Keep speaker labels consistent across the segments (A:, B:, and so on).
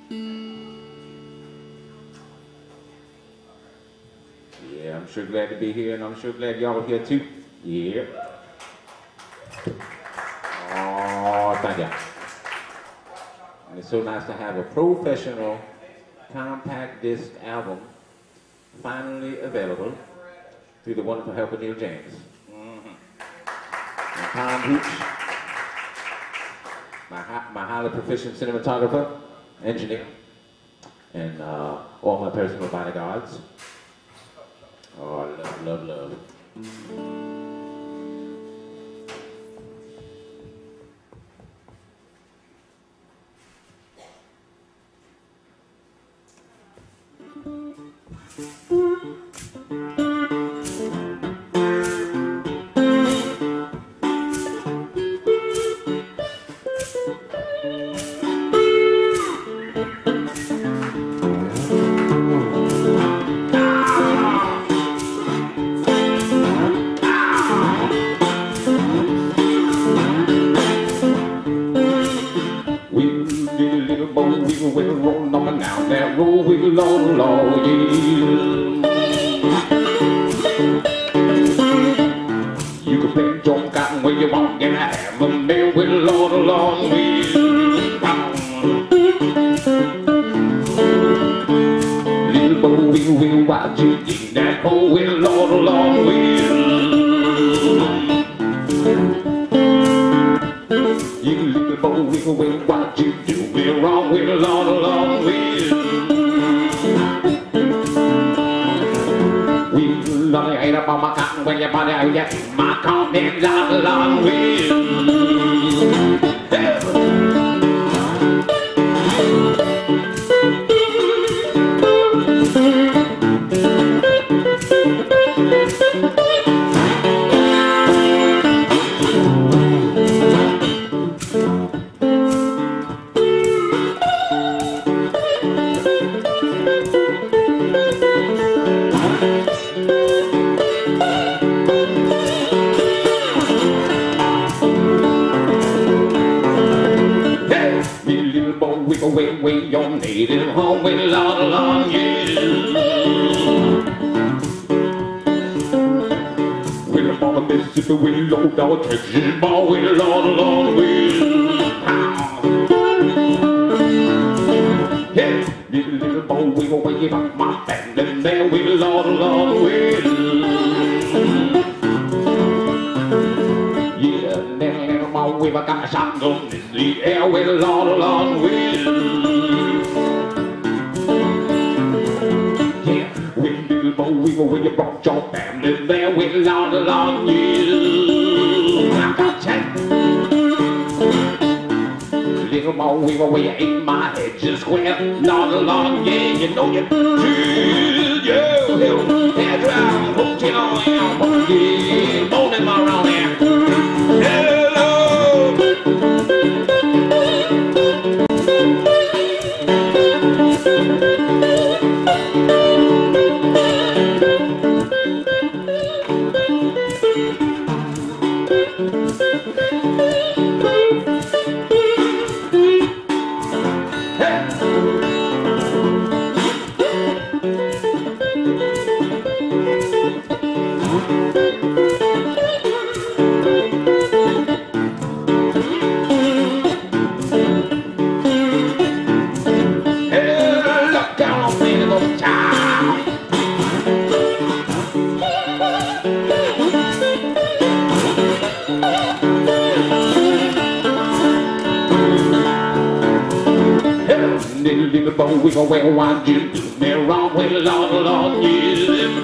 A: Yeah, I'm sure glad to be here, and I'm sure glad y'all are here too. Yeah. Oh, thank you. And it's so nice to have a professional compact disc album finally available through the wonderful help of Neil James. And Tom Hoots, my highly proficient cinematographer, engineer, and all my personal bodyguards. Oh, love, love, love. We'll roll on down that road, we'll all you can play John Cotton where you want, and I have a mail with a lot of long wheels. Little boy, we'll watch you dig that hole with a lot of long wheels. You little boy, we'll watch you do me wrong with a lot of long wheels. We'll ain't up on my cotton when your body out yet. My cotton lot of long wheels. Way your native home with a lot of long years. We're up on the Mississippi, we load our Texas ball with a lot of long wheels. Yeah, little boy, we will wave up my family there with a lot of long wheels. Yeah, little boy, we got a shotgun in the air with a lot of long wheels. When you brought your family there with a lot of long years. I got you. Little more weaver where you ate my head just square. Lot of long years, you know you do. Yo, head round, hotel on you. Morning around here. Hello. Little boy, we gon' wear one you do me wrong with a lot of long years.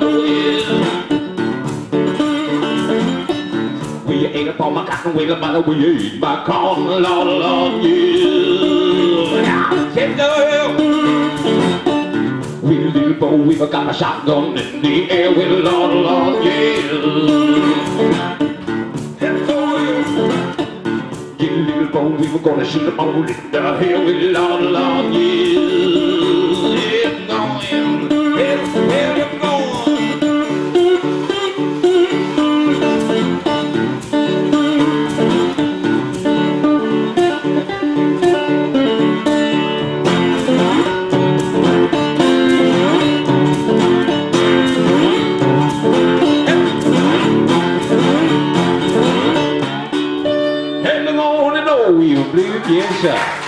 A: We ate up all my cotton with a butter, we ate my corn a lot of long years. We little boy, we got a shotgun in the air with a lot of long years. Little boy, we were gonna shoot them all in the hill with a lot of long years. It's going, it's going. know you believe, yes, sir.